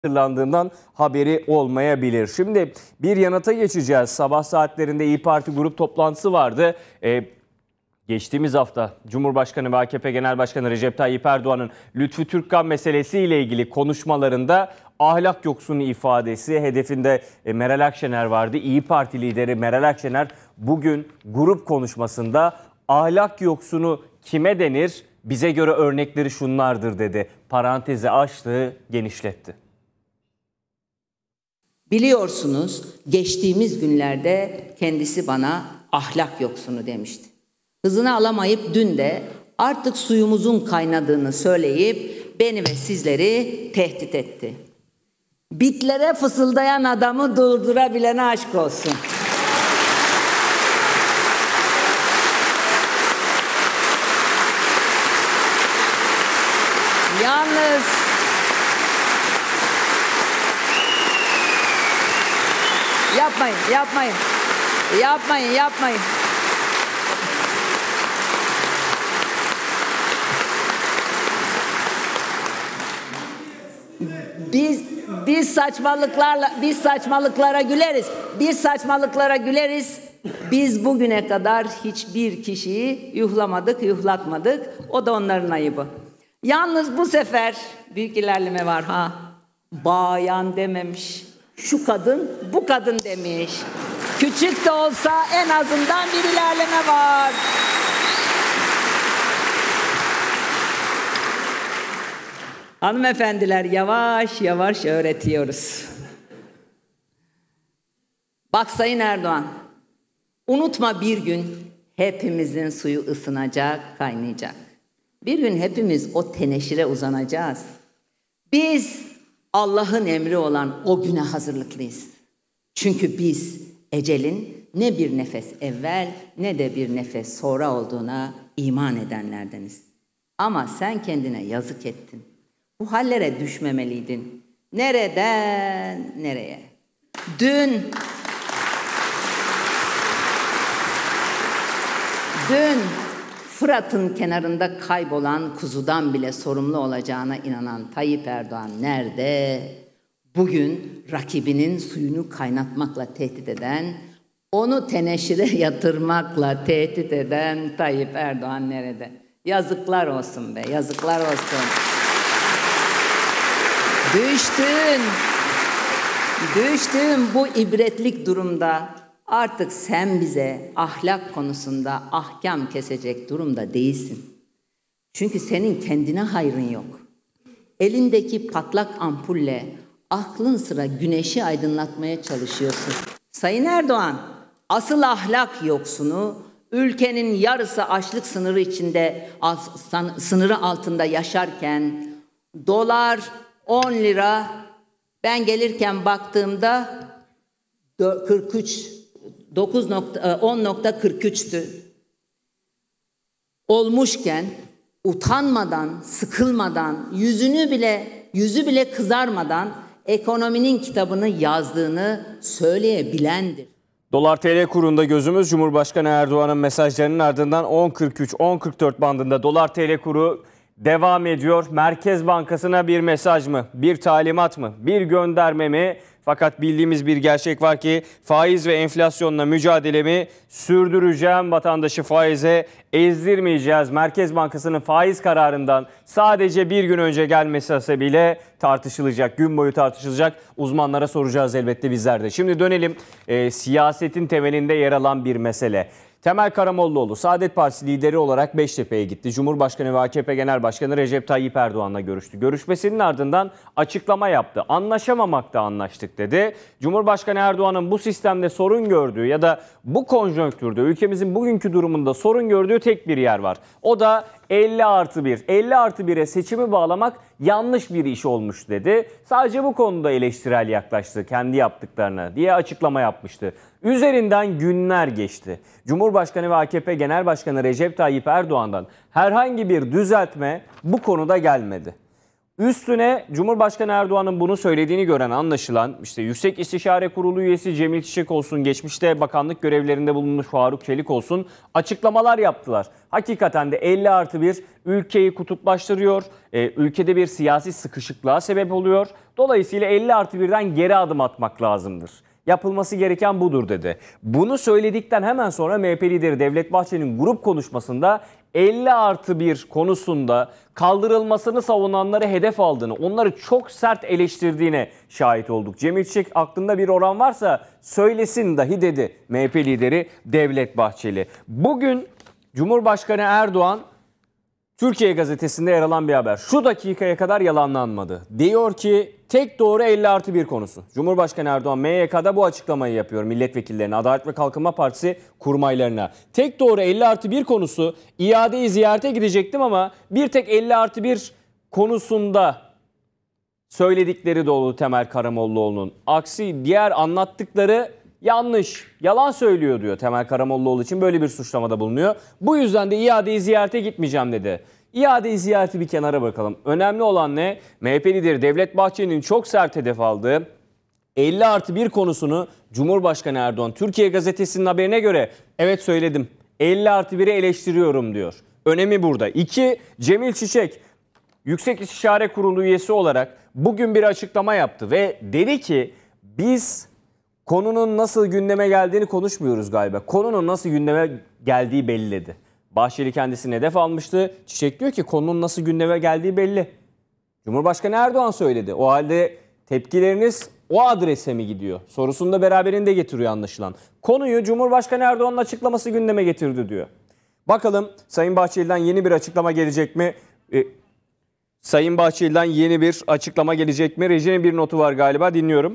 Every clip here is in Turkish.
hazırlandığından haberi olmayabilir. Şimdi bir yanıta geçeceğiz. Sabah saatlerinde İYİ Parti grup toplantısı vardı. Geçtiğimiz hafta Cumhurbaşkanı ve AKP Genel Başkanı Recep Tayyip Erdoğan'ın Lütfü Türkkan meselesiyle ilgili konuşmalarında ahlak yoksunu ifadesi hedefinde Meral Akşener vardı. İYİ Parti lideri Meral Akşener bugün grup konuşmasında ahlak yoksunu kime denir? Bize göre örnekleri şunlardır dedi. Parantezi açtı, genişletti. Biliyorsunuz geçtiğimiz günlerde kendisi bana ahlak yoksunu demişti. Hızını alamayıp dün de artık suyumuzun kaynadığını söyleyip beni ve sizleri tehdit etti. Bitlere fısıldayan adamı durdurabilene aşk olsun. Yalnız yapmayın. Biz saçmalıklara güleriz. Biz bugüne kadar hiçbir kişiyi yuhlatmadık. O da onların ayıbı. Yalnız bu sefer büyük ilerleme var ha. Bayan dememiş. Şu kadın, bu kadın demiş. Küçük de olsa en azından bir ilerleme var. Hanımefendiler yavaş yavaş öğretiyoruz. Bak Sayın Erdoğan, unutma bir gün hepimizin suyu ısınacak, kaynayacak. Bir gün hepimiz o teneşire uzanacağız. Biz Allah'ın emri olan o güne hazırlıklıyız. Çünkü biz ecelin ne bir nefes evvel ne de bir nefes sonra olduğuna iman edenlerdeniz. Ama sen kendine yazık ettin. Bu hallere düşmemeliydin. Nereden nereye? Dün Fırat'ın kenarında kaybolan kuzudan bile sorumlu olacağına inanan Tayyip Erdoğan nerede? Bugün rakibinin suyunu kaynatmakla tehdit eden, onu teneşire yatırmakla tehdit eden Tayyip Erdoğan nerede? Yazıklar olsun be, yazıklar olsun. Düştüğün bu ibretlik durumda artık sen bize ahlak konusunda ahkam kesecek durumda değilsin. Çünkü senin kendine hayrın yok. Elindeki patlak ampulle aklın sıra güneşi aydınlatmaya çalışıyorsun. Sayın Erdoğan, asıl ahlak yoksunu ülkenin yarısı açlık sınırı içinde, sınırı altında yaşarken dolar 10 lira, ben gelirken baktığımda 10.43'tü. Olmuşken utanmadan, sıkılmadan, yüzü bile kızarmadan ekonominin kitabını yazdığını söyleyebilendir. Dolar TL kurunda gözümüz Cumhurbaşkanı Erdoğan'ın mesajlarının ardından 10.43-10.44 bandında dolar TL kuru devam ediyor. Merkez Bankası'na bir mesaj mı, bir talimat mı, bir gönderme mi? Fakat bildiğimiz bir gerçek var ki faiz ve enflasyonla mücadelemi sürdüreceğim. Vatandaşı faize ezdirmeyeceğiz. Merkez Bankası'nın faiz kararından sadece bir gün önce gelmesi hasebiyle tartışılacak. Gün boyu tartışılacak. Uzmanlara soracağız elbette bizler de. Şimdi dönelim siyasetin temelinde yer alan bir mesele. Temel Karamollaoğlu Saadet Partisi lideri olarak Beştepe'ye gitti. Cumhurbaşkanı ve AKP Genel Başkanı Recep Tayyip Erdoğan'la görüştü. Görüşmesinin ardından açıklama yaptı. Anlaşamamakta anlaştık dedi. Cumhurbaşkanı Erdoğan'ın bu sistemde sorun gördüğü ya da bu konjonktürde ülkemizin bugünkü durumunda sorun gördüğü tek bir yer var. O da 50+1. 50+1'e seçimi bağlamak yanlış bir iş olmuş dedi. Sadece bu konuda eleştirel yaklaştı kendi yaptıklarına diye açıklama yapmıştı. Üzerinden günler geçti. Cumhurbaşkanı ve AKP Genel Başkanı Recep Tayyip Erdoğan'dan herhangi bir düzeltme bu konuda gelmedi. Üstüne Cumhurbaşkanı Erdoğan'ın bunu söylediğini gören anlaşılan işte Yüksek İstişare Kurulu üyesi Cemil Çiçek olsun, geçmişte bakanlık görevlerinde bulunmuş Faruk Çelik olsun açıklamalar yaptılar. Hakikaten de 50+1 ülkeyi kutuplaştırıyor, ülkede bir siyasi sıkışıklığa sebep oluyor. Dolayısıyla 50+1'den geri adım atmak lazımdır. Yapılması gereken budur dedi. Bunu söyledikten hemen sonra MHP lideri Devlet Bahçeli'nin grup konuşmasında 50+1 konusunda kaldırılmasını savunanları hedef aldığını, onları çok sert eleştirdiğine şahit olduk. Cemil Çiçek aklında bir oran varsa söylesin dahi dedi MHP lideri Devlet Bahçeli. Bugün Cumhurbaşkanı Erdoğan Türkiye Gazetesi'nde yer alan bir haber. Şu dakikaya kadar yalanlanmadı. Diyor ki tek doğru 50+1 konusu. Cumhurbaşkanı Erdoğan MYK'da bu açıklamayı yapıyor milletvekillerine, Adalet ve Kalkınma Partisi kurmaylarına. Tek doğru 50+1 konusu, iadeyi ziyarete gidecektim ama bir tek 50+1 konusunda söyledikleri doğru Temel Karamollaoğlu'nun. Aksi diğer anlattıkları yanlış, yalan söylüyor diyor Temel Karamollaoğlu için, böyle bir suçlamada bulunuyor. Bu yüzden de iadeyi ziyarete gitmeyeceğim dedi. İadeyi ziyareti bir kenara bırakalım. Önemli olan ne? MHP lideri Devlet Bahçeli'nin çok sert hedef aldığı 50+1 konusunu Cumhurbaşkanı Erdoğan Türkiye Gazetesi'nin haberine göre evet söyledim 50+1'i eleştiriyorum diyor. Önemi burada. 2. Cemil Çiçek Yüksek İstişare Kurulu üyesi olarak bugün bir açıklama yaptı ve dedi ki biz konunun nasıl gündeme geldiğini konuşmuyoruz galiba. Konunun nasıl gündeme geldiği belli dedi. Bahçeli kendisini hedef almıştı. Çiçek diyor ki konunun nasıl gündeme geldiği belli. Cumhurbaşkanı Erdoğan söyledi. O halde tepkileriniz o adrese mi gidiyor? Sorusunu da beraberinde getiriyor anlaşılan. Konuyu Cumhurbaşkanı Erdoğan'ın açıklaması gündeme getirdi diyor. Bakalım Sayın Bahçeli'den yeni bir açıklama gelecek mi? Sayın Bahçeli'den yeni bir açıklama gelecek mi? Rejinin bir notu var galiba, dinliyorum.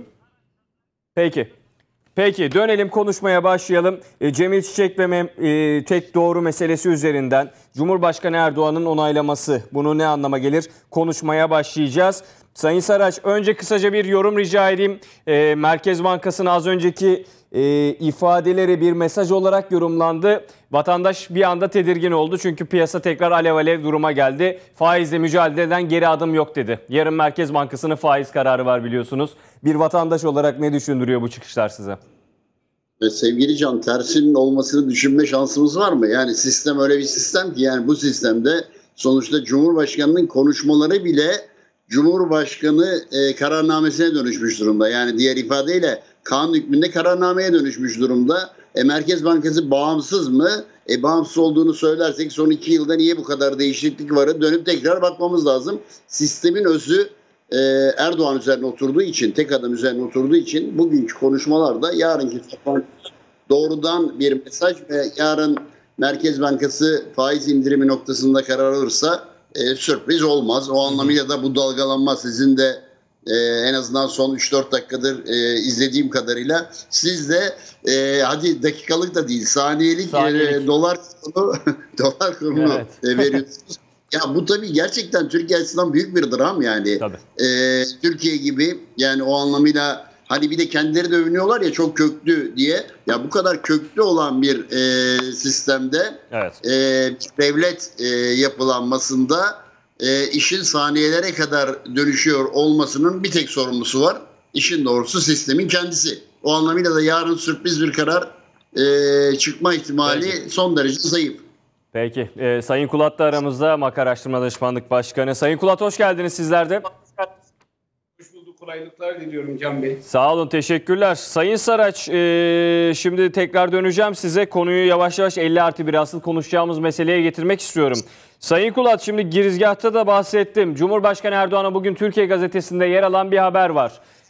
Peki dönelim konuşmaya başlayalım. Cemil Çiçek ve tek doğru meselesi üzerinden Cumhurbaşkanı Erdoğan'ın onaylaması, bunu ne anlama gelir? Konuşmaya başlayacağız. Sayın Saraç, önce kısaca bir yorum rica edeyim. Merkez Bankası'nın az önceki ifadeleri bir mesaj olarak yorumlandı. Vatandaş bir anda tedirgin oldu çünkü piyasa tekrar alev alev duruma geldi. Faizle mücadeleden geri adım yok dedi. Yarın Merkez Bankası'nın faiz kararı var biliyorsunuz. Bir vatandaş olarak ne düşündürüyor bu çıkışlar size? Sevgili Can, tersinin olmasını düşünme şansımız var mı? Yani sistem öyle bir sistem ki, yani bu sistemde sonuçta Cumhurbaşkanı'nın konuşmaları bile Cumhurbaşkanı kararnamesine dönüşmüş durumda. Yani diğer ifadeyle kanun hükmünde kararnameye dönüşmüş durumda. Merkez Bankası bağımsız mı? Bağımsız olduğunu söylersek son 2 yılda niye bu kadar değişiklik var? Dönüp tekrar bakmamız lazım. Sistemin özü Erdoğan üzerine oturduğu için, tek adam üzerine oturduğu için bugünkü konuşmalarda yarınki doğrudan bir mesaj ve yarın Merkez Bankası faiz indirimi noktasında karar alırsa sürpriz olmaz. O anlamıyla da bu dalgalanma sizin de en azından son 3-4 dakikadır izlediğim kadarıyla siz de hadi dakikalık da değil saniyelik. Dolar kurunu evet. Veriyorsunuz. Ya bu tabii gerçekten Türkiye açısından büyük bir dram yani. Türkiye gibi, yani o anlamıyla hani bir de kendileri de övünüyorlar ya çok köklü diye. Ya bu kadar köklü olan bir sistemde devlet yapılanmasında işin saniyelere kadar dönüşüyor olmasının bir tek sorumlusu var. İşin doğrusu sistemin kendisi. O anlamıyla da yarın sürpriz bir karar çıkma ihtimali son derece zayıf. Peki. Sayın Kulat da aramızda, Maka Araştırma Danışmanlık Başkanı. Sayın Kulat, hoş geldiniz sizler de. Hoş bulduk. Kolaylıklar diliyorum Can Bey. Sağ olun, teşekkürler. Sayın Saraç, şimdi tekrar döneceğim size. Konuyu yavaş yavaş 50+1 asıl konuşacağımız meseleye getirmek istiyorum. Sayın Kulat, şimdi girizgahta da bahsettim. Cumhurbaşkanı Erdoğan'a bugün Türkiye Gazetesi'nde yer alan bir haber var.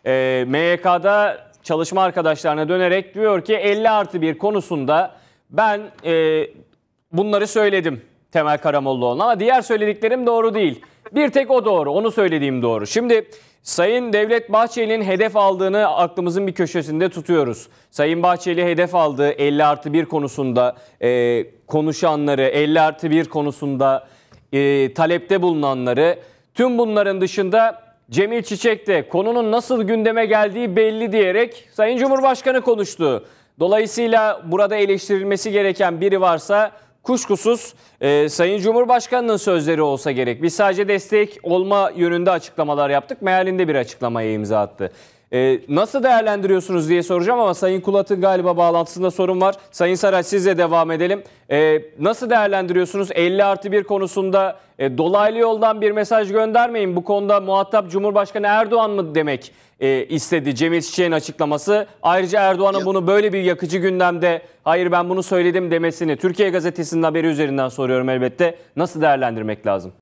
MYK'da çalışma arkadaşlarına dönerek diyor ki 50+1 konusunda ben bunları söyledim Temel Karamollaoğlu'na ama diğer söylediklerim doğru değil. Bir tek o doğru, onu söylediğim doğru. Şimdi Sayın Devlet Bahçeli'nin hedef aldığını aklımızın bir köşesinde tutuyoruz. Sayın Bahçeli hedef aldığı 50+1 konusunda konuşanları, 50+1 konusunda talepte bulunanları, tüm bunların dışında Cemil Çiçek de konunun nasıl gündeme geldiği belli diyerek Sayın Cumhurbaşkanı konuştu. Dolayısıyla burada eleştirilmesi gereken biri varsa kuşkusuz Sayın Cumhurbaşkanı'nın sözleri olsa gerek. Biz sadece destek olma yönünde açıklamalar yaptık. Mealinde bir açıklamaya imza attı. Nasıl değerlendiriyorsunuz diye soracağım ama Sayın Kulat'ın galiba bağlantısında sorun var. Sayın Saraç, sizle devam edelim. Nasıl değerlendiriyorsunuz? 50+1 konusunda dolaylı yoldan bir mesaj göndermeyin. Bu konuda muhatap Cumhurbaşkanı Erdoğan mı demek istedi Cemil Çiçek'in açıklaması. Ayrıca Erdoğan'ın bunu böyle bir yakıcı gündemde hayır ben bunu söyledim demesini Türkiye Gazetesi'nin haberi üzerinden soruyorum elbette. Nasıl değerlendirmek lazım?